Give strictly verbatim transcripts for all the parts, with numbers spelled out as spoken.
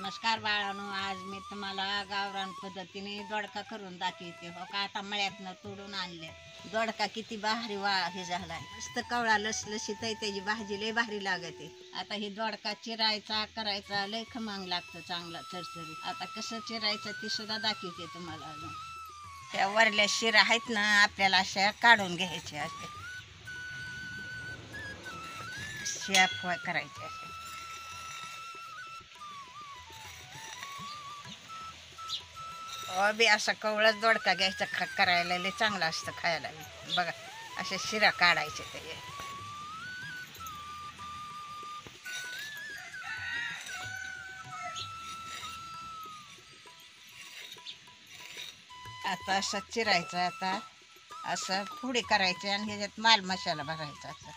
नमस्कार बाळांनो, आज मी तुम्हाला गावरान पद्धतीने दोडका करून दाखवते. हो का, आता मळ्यातनं तोडून आणले. दोडका किती भारी वा हे झालाय, मस्त कवळा लसलशीत आहे, त्याची भाजी लय भारी लागते. आता ही दोडका चिरायचा करायचा लय खमंग लागतं, चांगला चरचरीत. आता कसं चिरायचं ती सुद्धा दाखवते तुम्हाला. अजून त्या वरल्या शिरा आहेत ना, आपल्याला अशा काढून घ्यायच्या, अशा शेप करायचे असे. बी असा कवळाच दोडका घ्यायचा, खा करायला लय चांगला असतं खायला. बघा अशा शिरा काढायचे ते. आता असं चिरायचं, आता असं पुडी करायची आणि ह्याच्यात माल मसाला भरायचा. असं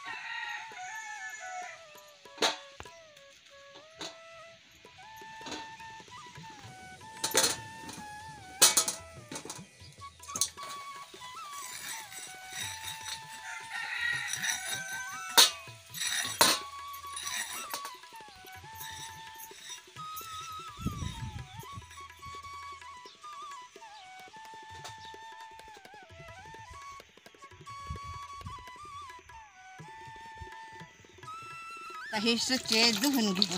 हे स्वच्छ धुवून घेऊ.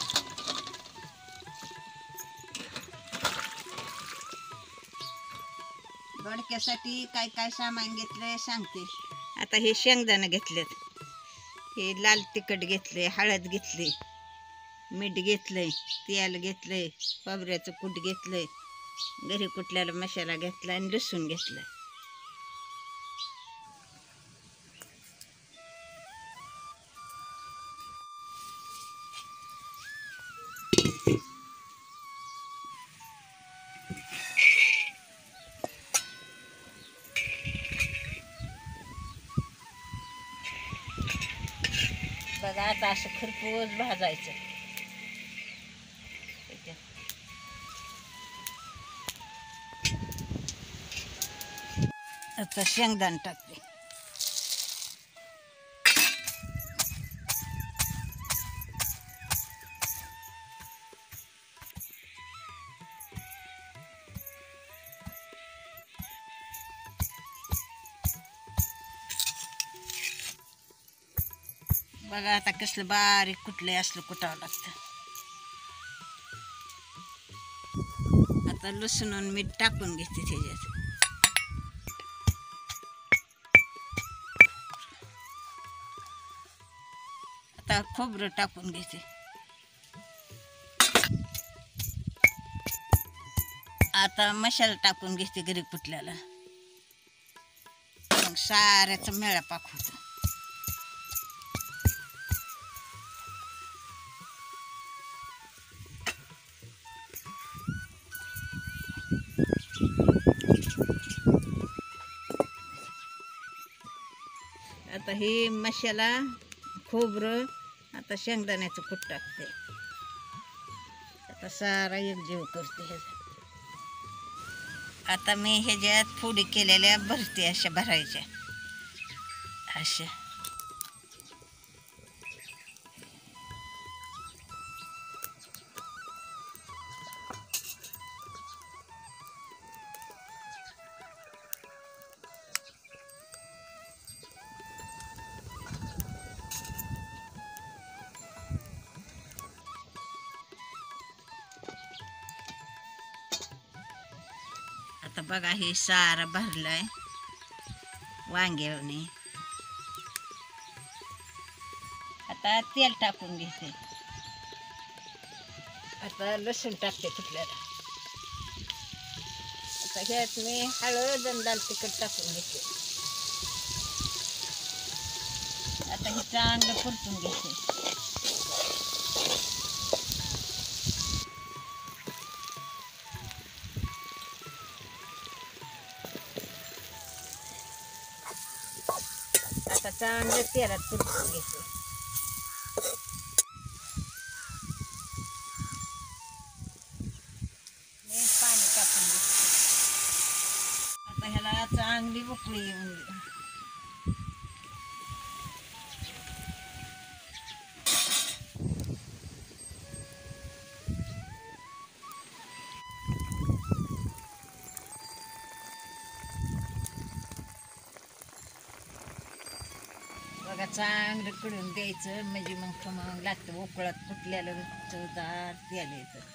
दोडक्यासाठी काय काय सामान घेतलंय सांगते. आता हे शेंगदाणे घेतलेत, हे लाल तिखट घेतले, हळद घेतली, मीठ घेतलंय, तेल घेतलंय, खोबऱ्याचं कूट घेतलंय, घरी कुटल्याला मसाला घेतला आणि लसूण घेतलाय. बघा आता असं खरपूस भाजायचं. आता शेंगदाणे टाकते. बघा आता कसलं बारीक कुठलंय असलं कुटावं लागतं. आता लसूण आणि मीठ टाकून घेते त्याच्यात. आता खोबरं टाकून घेते. आता मसाला टाकून घेते घरी कुटल्याला. मग साऱ्याचा मेळा पाक होतो. आता हे मसाला, खोबरं, आता शेंगदाण्याचं कूट टाकते. आता सारा एकजीव करते ह्याचा. आता मी ह्याच्यात फोडी केलेल्या भरते, अशा भरायच्या अशा. आता बघा हे सारा भरलाय वांग्याने. आता तेल टाकून घेते. आता लसूण टाकते कुठल्याला. आता ह्यात मी हळद आणि लाल तिखट टाकून घेते. आता हे चांगलं परतून घेते. आता चांगलं तेलात परतून घेते. मी पाणी टाकून घेते. आता ह्याला चांगली उकळी येऊन दे. चांगलं कडून द्यायचं म्हणजे मग खमंग लागतं. उकळत फुटलेलं चवदार द्यायला येतं.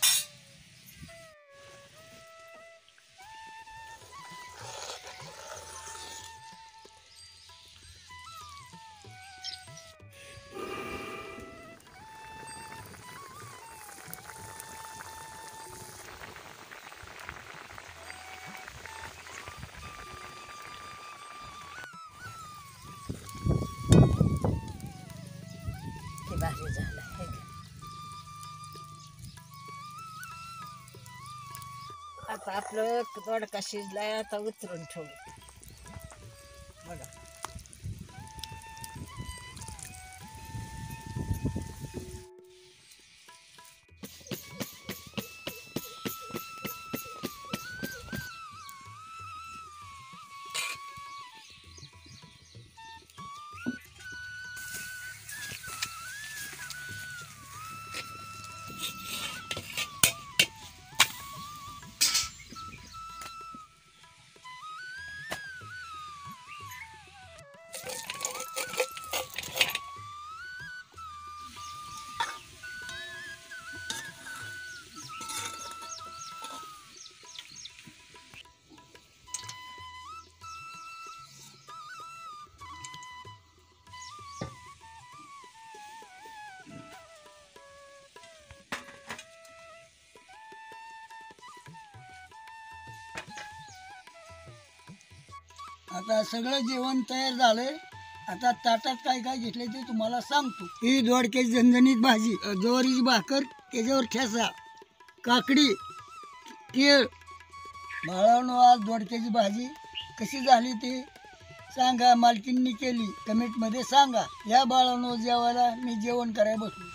भारी झाला हे घे. आता आपलं दोडका शिजलाय. आता उतरून ठेवू बघा. आता सगळं जेवण तयार झालंय. आता ताटात काय काय घेतले ते तुम्हाला सांगतो. ही दोडक्याची झणझणीत भाजी, ज्वारीची भाकर, त्याच्यावर ठेसा, काकडी, केळ. बाळांनो, आज दोडक्याची भाजी कशी झाली ते सांगा. मालकींनी केली कमेंटमध्ये सांगा. या बाळांनो जेवायला मी जेवण करायला बसलो.